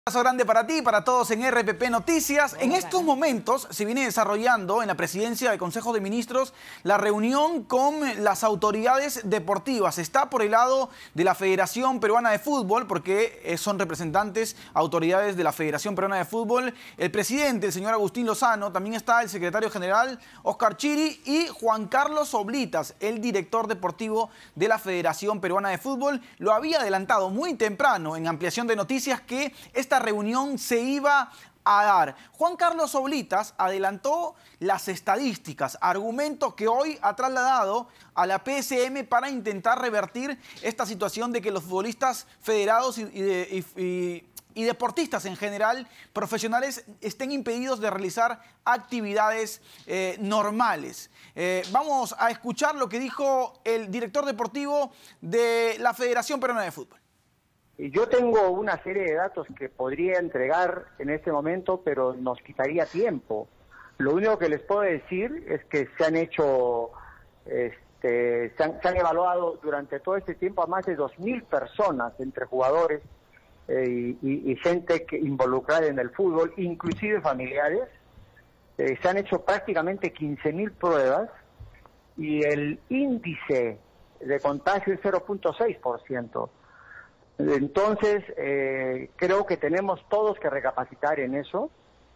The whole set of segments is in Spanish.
Un abrazo grande para ti y para todos en RPP Noticias. En estos momentos se viene desarrollando en la presidencia del Consejo de Ministros la reunión con las autoridades deportivas. Está por el lado de la Federación Peruana de Fútbol, porque son representantes, autoridades de la Federación Peruana de Fútbol, el presidente, el señor Agustín Lozano, también está el secretario general, Oscar Chiri, y Juan Carlos Oblitas, el director deportivo de la Federación Peruana de Fútbol. Lo había adelantado muy temprano en Ampliación de Noticias que esta reunión se iba a dar. Juan Carlos Oblitas adelantó las estadísticas, argumentos que hoy ha trasladado a la PSM para intentar revertir esta situación de que los futbolistas federados y deportistas en general, profesionales, estén impedidos de realizar actividades normales. Vamos a escuchar lo que dijo el director deportivo de la Federación Peruana de Fútbol. Yo tengo una serie de datos que podría entregar en este momento, pero nos quitaría tiempo. Lo único que les puedo decir es que se han hecho, se han evaluado durante todo este tiempo a más de 2.000 personas, entre jugadores y gente involucrada en el fútbol, inclusive familiares. Se han hecho prácticamente 15.000 pruebas y el índice de contagio es 0.6%. Entonces, creo que tenemos todos que recapacitar en eso.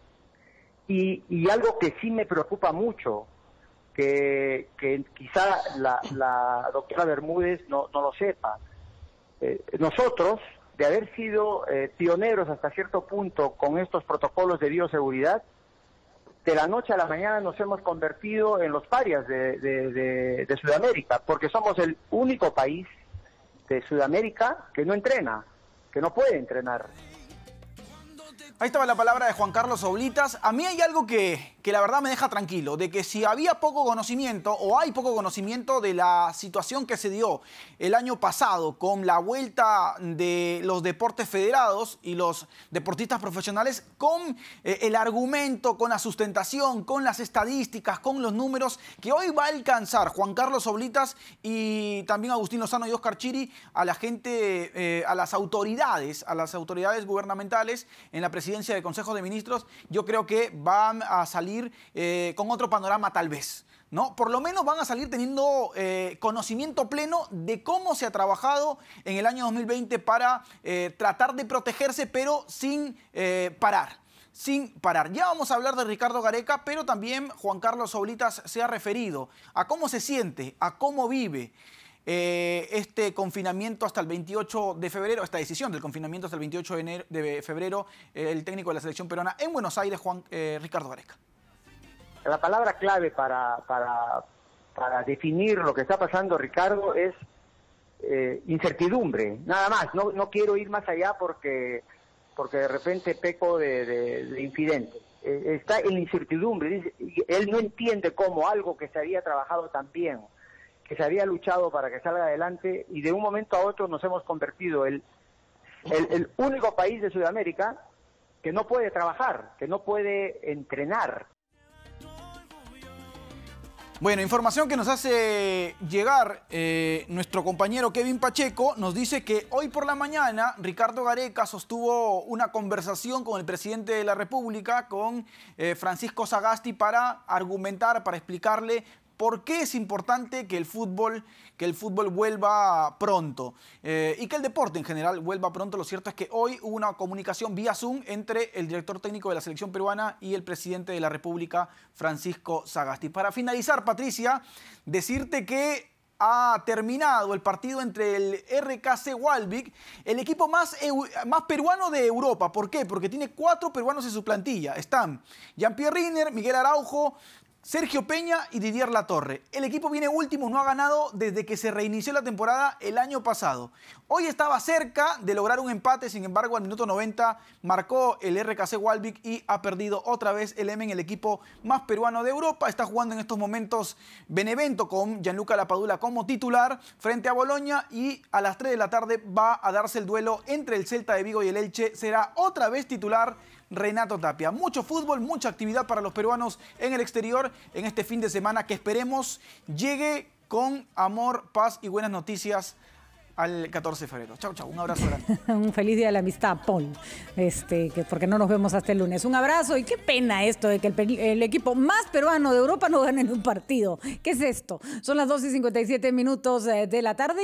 Y algo que sí me preocupa mucho, que quizá la doctora Bermúdez no lo sepa. Nosotros, de haber sido pioneros hasta cierto punto con estos protocolos de bioseguridad, de la noche a la mañana nos hemos convertido en los parias de Sudamérica, porque somos el único país de Sudamérica que no entrena, que no puede entrenar. Ahí estaba la palabra de Juan Carlos Oblitas. A mí hay algo que la verdad me deja tranquilo, de que si había poco conocimiento o hay poco conocimiento de la situación que se dio el año pasado con la vuelta de los deportes federados y los deportistas profesionales, con el argumento, con la sustentación, con las estadísticas, con los números que hoy va a alcanzar Juan Carlos Oblitas y también Agustín Lozano y Oscar Chiri a la gente, a las autoridades gubernamentales en la presidencia del Consejo de Ministros. Yo creo que van a salir con otro panorama tal vez, ¿no? Por lo menos van a salir teniendo conocimiento pleno de cómo se ha trabajado en el año 2020 para tratar de protegerse, pero sin parar. Ya vamos a hablar de Ricardo Gareca, pero también Juan Carlos Oblitas se ha referido a cómo se siente, a cómo vive este confinamiento hasta el 28 de febrero, esta decisión del confinamiento hasta el 28 de febrero, el técnico de la selección peruana en Buenos Aires, Ricardo Gareca. La palabra clave para definir lo que está pasando, Ricardo, es incertidumbre, nada más. No quiero ir más allá porque de repente peco de infidente. Está en la incertidumbre. Él no entiende cómo algo que se había trabajado tan bien, que se había luchado para que salga adelante, y de un momento a otro nos hemos convertido el único país de Sudamérica que no puede trabajar, que no puede entrenar. Bueno, información que nos hace llegar nuestro compañero Kevin Pacheco, nos dice que hoy por la mañana Ricardo Gareca sostuvo una conversación con el presidente de la República, con Francisco Sagasti, para argumentar, para explicarle por qué es importante que el fútbol vuelva pronto y que el deporte en general vuelva pronto. Lo cierto es que hoy hubo una comunicación vía Zoom entre el director técnico de la selección peruana y el presidente de la República, Francisco Sagasti. Para finalizar, Patricia, decirte que ha terminado el partido entre el RKC Waalwijk, el equipo más peruano de Europa. ¿Por qué? Porque tiene 4 peruanos en su plantilla. Están Jean-Pierre Riner, Miguel Araujo, Sergio Peña y Didier Latorre. El equipo viene último, no ha ganado desde que se reinició la temporada el año pasado. Hoy estaba cerca de lograr un empate, sin embargo al minuto 90 marcó el RKC Waalwijk y ha perdido otra vez el Emen, el equipo más peruano de Europa. Está jugando en estos momentos Benevento con Gianluca Lapadula como titular frente a Boloña, y a las 3 de la tarde va a darse el duelo entre el Celta de Vigo y el Elche. Será otra vez titular Renato Tapia. Mucho fútbol, mucha actividad para los peruanos en el exterior en este fin de semana que esperemos llegue con amor, paz y buenas noticias al 14 de febrero. Chau, chau. Un abrazo grande. Un feliz día de la amistad, Paul. Porque no nos vemos hasta el lunes. Un abrazo y qué pena esto de que el equipo más peruano de Europa no gane en un partido. ¿Qué es esto? Son las 2:57 de la tarde.